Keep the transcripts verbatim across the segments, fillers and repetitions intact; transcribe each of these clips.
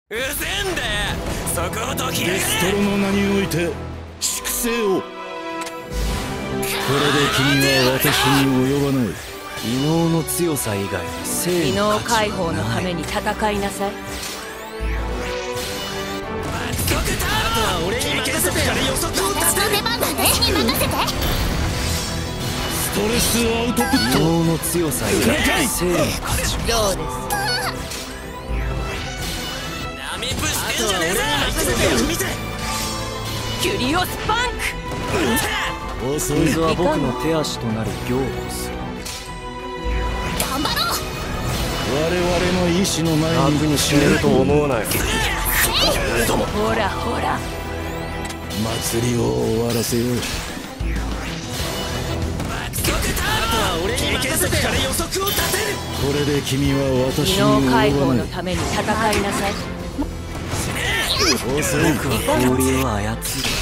うぜんだよ。そこを解きやがれ。 デストロの名において粛清を。これで君は私に及ばない。 異能の強さ以外に正異能義の価値はない。 解放のために戦いなさい。 あとは俺に任せてから予測を立てる。 出番だね。に任せて。 ストレスアウトプッ異ト。 能の強さ以外に正義の価値はどうです？ ナミプしてんじゃねえぞ。よく見て。 キュリオスパンク。 遅い。 水は僕の手足となり凝固する。 頑張ろう。 我々の意志の前楽にに死ねると思わない。 ほらほら。 祭りを終わらせよう。 あとは俺に任せてから予測を立てる。 これで君は私異に能解放及ばない。 のために戦いなさい。 遅い。 僕は氷を操る。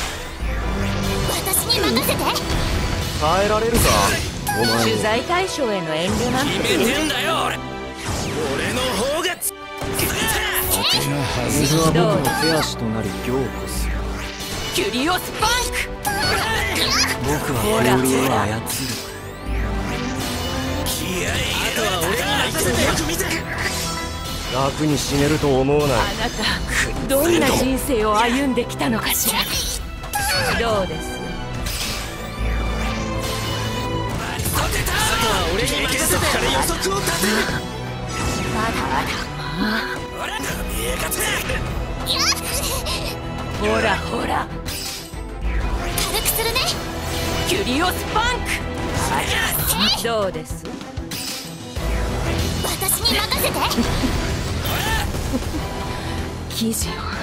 私に任せて。 耐えられるかお前取も。 材対象への遠慮なんて。 決めてんだよ俺。俺の方がつ。 手が外水はれた。 僕の手足となり凝固する。 キュリオスパンク。 僕は氷を操る。 気合いあとは俺に任せて。よく見て。 楽に死ねると思わない。 あなたどんな人生を歩んできたのかしら。どうです？ あとは俺に任せてから予測を立てる。 まだまだ。 ほら見えかつ。 ほらほら。 軽くするね。 キュリオスパンク。どうです？ 私に任せて。 記事を